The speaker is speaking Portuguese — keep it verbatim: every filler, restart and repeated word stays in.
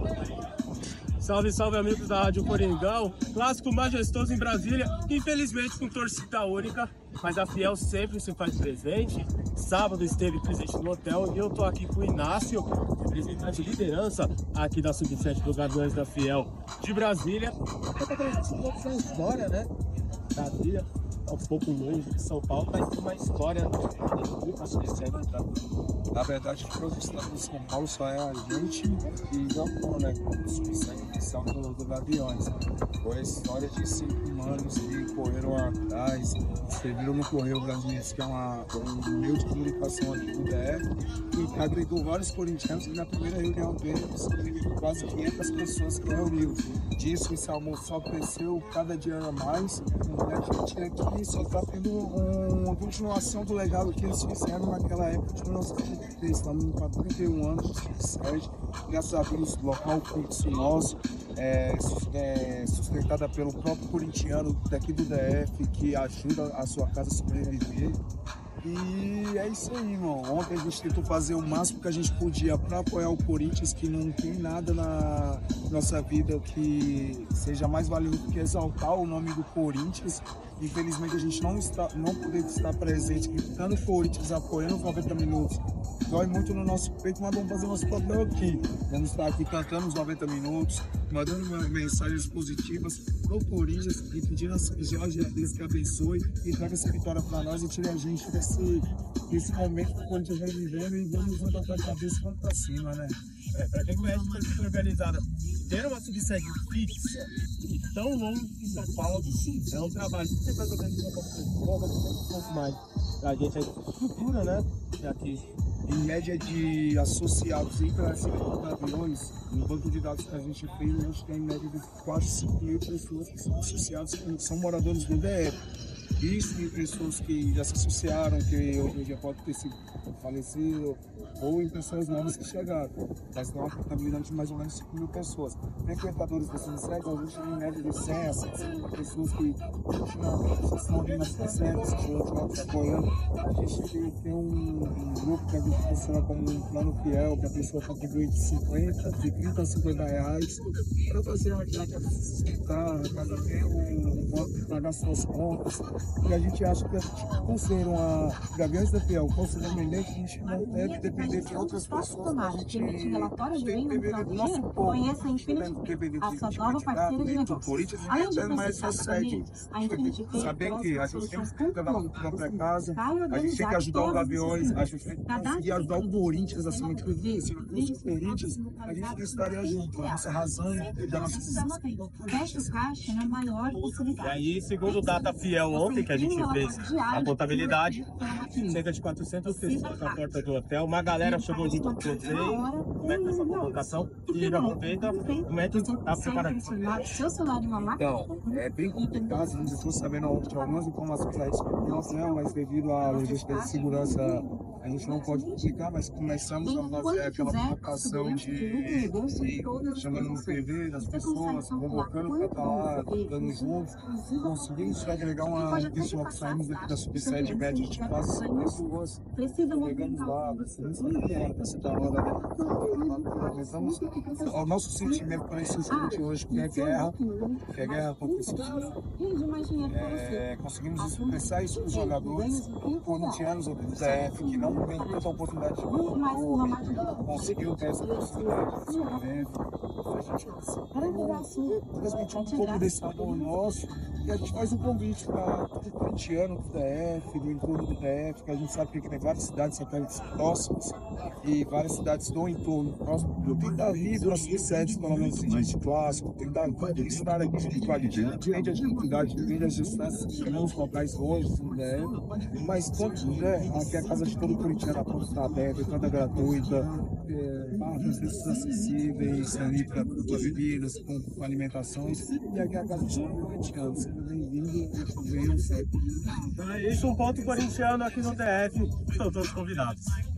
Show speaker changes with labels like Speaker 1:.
Speaker 1: Salve, salve, amigos da Rádio Coringão. Clássico majestoso em Brasília, infelizmente com torcida única, mas a Fiel sempre se faz presente. Sábado esteve presente no hotel e eu tô aqui com o Inácio, representante de liderança aqui da sub sete do Gaviões da Fiel de Brasília. É pra conhecer um pouco da história, né? Brasília é um pouco longe de São Paulo, mas tem uma história da sub sete, tá?
Speaker 2: Na verdade, o estado de São Paulo só é a gente e não, né? A são do, do Gaviões. Foi a história de cinco humanos que correram atrás, escreveram no Correio Brasileiro, que é uma, um meio de comunicação aqui do D F, e agregou vários corintianos, que na primeira reunião deles, quase quinhentas pessoas que reuniu. Disso, esse almoço só cresceu cada dia mais, e a gente aqui só está tendo um, uma continuação do legado que eles fizeram naquela época de mil novecentos e oitenta e três. Estamos com trinta e um anos de sede, graças a Deus, local fixo nosso, é, é, sustentada pelo próprio corintiano daqui do D F, que ajuda a sua casa a sobreviver. E é isso aí, irmão. Ontem a gente tentou fazer o máximo que a gente podia para apoiar o Corinthians, que não tem nada na nossa vida que seja mais valioso do que exaltar o nome do Corinthians. Infelizmente a gente não, está, não poder estar presente, gritando o Corinthians, apoiando os noventa minutos. Dói muito no nosso peito, mas vamos fazer nosso papel aqui. Vamos estar aqui cantando os noventa minutos, mandando mensagens positivas pro Corinthians e pedindo a Jorge a Deus que abençoe e traga essa vitória para nós e tire a gente desse, desse momento que o Corinthians vem vivendo e vamos levantar a cabeça e vamos para cima, né?
Speaker 1: É, para quem conhece a torcida organizada, ter uma subsede fixa e tão longe de São Paulo é um trabalho. Você vai organizar um pouco mais pra gente aí, estrutura, né? E aqui,
Speaker 2: em média de associados e para Gaviões, no banco de dados que a gente fez, a gente tem em média de quase cinco mil pessoas que são associados, que são moradores do D F. Isso em pessoas que já se associaram, que hoje em dia pode ter sido falecido, ou em pessoas novas que chegaram. Mas tem uma contabilidade de mais ou menos cinco mil pessoas. Frequentadores da Subsede, a gente tem em média de cem a cento e cinquenta pessoas que continuam, estão vindo na Subsede, se apoiando. A gente tem, tem um, um grupo que a gente funciona como um plano fiel, que a pessoa contribui de cinquenta, de trinta a cinquenta reais, para fazer uma casa sustentar, cada tempo, pagar suas contas. E a gente acha que, por ser uma Gaviões da Fiel, por ser independente, a gente não deve depender de outras pessoas. A gente tem que depender do nosso povo.
Speaker 3: Conheça a Infinity, a sua nova parceira de negócios. Além de
Speaker 2: mais só segue. Saber que a gente tem que cuidar da própria casa, a gente tem que ajudar o Gaviões, a gente tem que conseguir ajudar o Corinthians, acima de tudo. Se o Corinthians, a gente não estaria junto, a nossa razão da nossa decisão.
Speaker 3: Fecha o caixa na maior possibilidade.
Speaker 1: E aí, segundo o Data Fiel ontem, que a gente fez a contabilidade, cerca de quatrocentas pessoas na porta do hotel, uma galera chegou de Cotrei, como é que é essa convocação? E aproveita, como é que está preparado?
Speaker 2: Então, é bem complicado, a gente estou sabendo de algumas informações a respeito nosso, né? Mas devido à logística de segurança, a gente não pode publicar, mas começamos a fazer aquela publicação de, de chamando no T V das pessoas, convocando para estar lá, dando juntos. Conseguimos agregar uma pessoa que saímos daqui da subsede média de quase cem pessoas. Chegamos lá, você está lá da o nosso sentimento para esse seguinte hoje, que é guerra, que é guerra contra esse é, conseguimos expressar isso para os jogadores, corintianos do D F, que não tem tanta oportunidade de conseguiu ter essa possibilidade desse evento. A gente transmitir um pouco desse amor nosso e a gente faz um convite para todo corintiano do D F, do entorno do D F, que a gente sabe que tem várias cidades satélites próximas e várias cidades do entorno próximo. Tentar vir para as subsedes, pelo menos de clássico, tentar estar aqui de qualidade, vende a dificuldade, vende as distâncias que não os locais longe do D F, mas quando puder, aqui é a casa de todo corintiano, a porta está aberta, toda gratuita, barras acessíveis ali para bebidas, com alimentações, e aqui é a casa de todo corintiano. Seja bem-vindo, venham sempre.
Speaker 1: Então é isso, um ponto corintiano aqui no D F, estão todos convidados.